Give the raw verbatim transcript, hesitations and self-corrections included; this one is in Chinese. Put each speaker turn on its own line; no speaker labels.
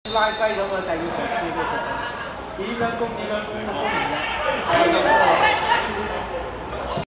拉雞咁啊，就要嘗試嘅時候，點樣供點樣供都供唔入。